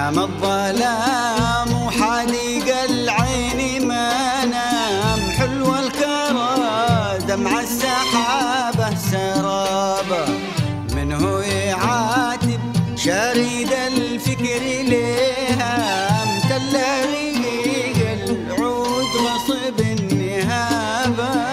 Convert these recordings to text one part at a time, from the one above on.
نام الظلام وحديق العين ما نام، حلو الكرى دمع السحابة سرابة، منه يعاتب شريد الفكر ليها، امتلى رقيق العود غصب النهابة.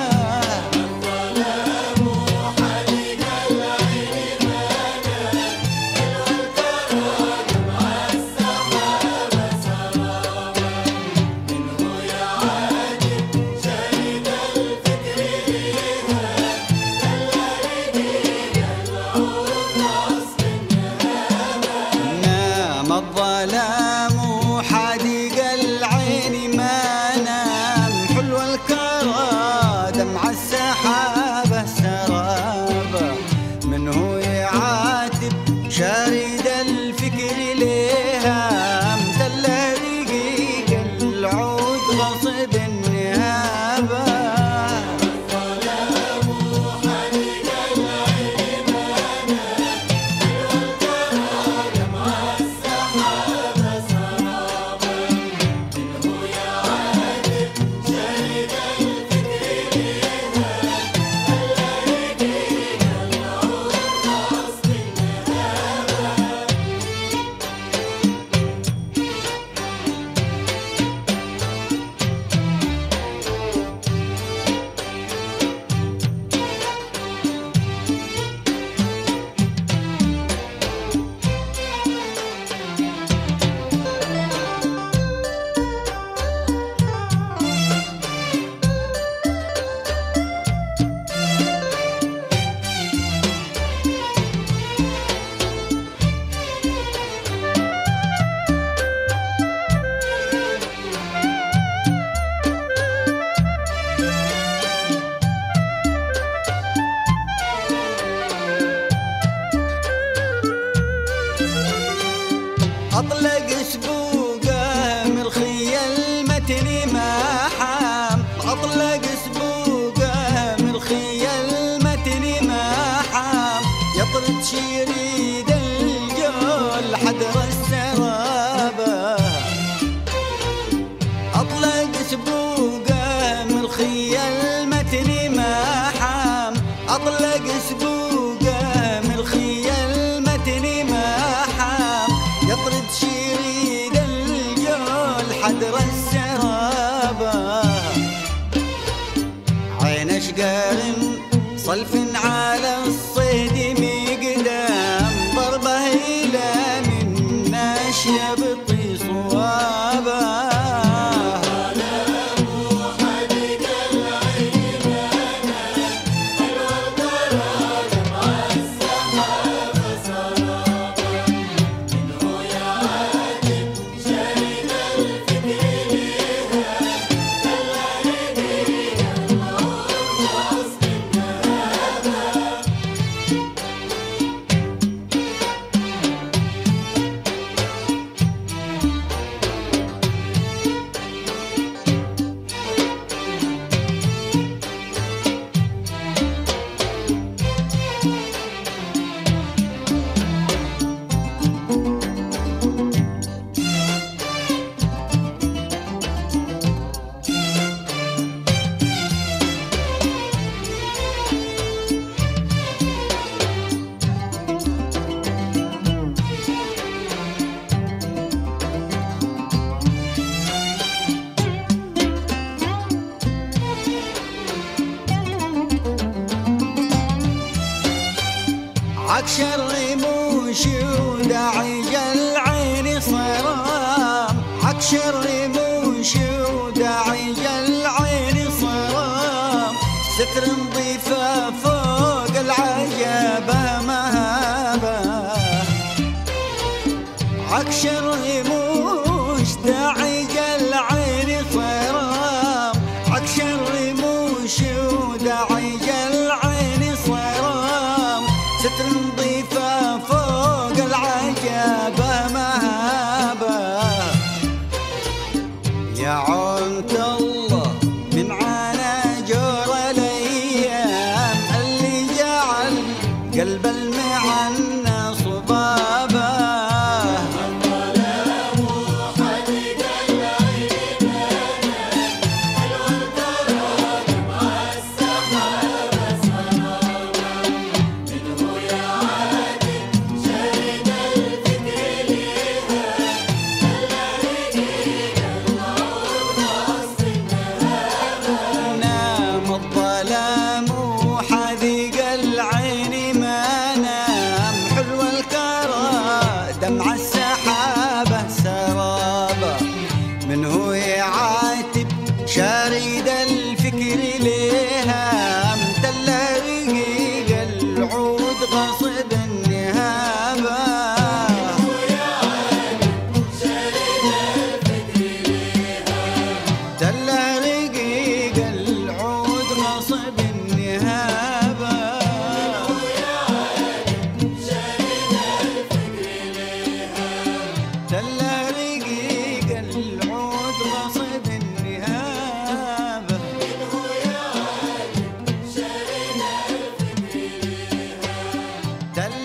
الظلام وحديق العين ما نام، حلو الكرى دمع السحابة سرابة، منه يعاتب شريد الفكر ليها، امتلى رقيق العود غصب النهابة. أطلق سبوقه من الخي المتن ما حام، أطلق سبوقه من الخي المتن ما حام، يطرد شريد الجول حدر السرابة. أطلق سبوقه من الخي المتن ما حام، أطلق سبوقه من الخي المتن ما حام، يطرد شريد الجول حدر السرابة. عين اشقار صلف على الصيد مقدام، ضربه إلى من ناشية بطي صوابه. عكش الرموش وداعي العين صرام، عكش الرموش وداعي العين صرام، ستر نظيفة فوق العجبة مهابة. عكش الرموش داعي العين صرام، عكش الرموش وداعي العين صرام، ستر نظيفة فوق العجبة مهابة. يا عونت الله من عنا جور الأيام، اللي جعل قلب المعنى صبابة. الظلام تل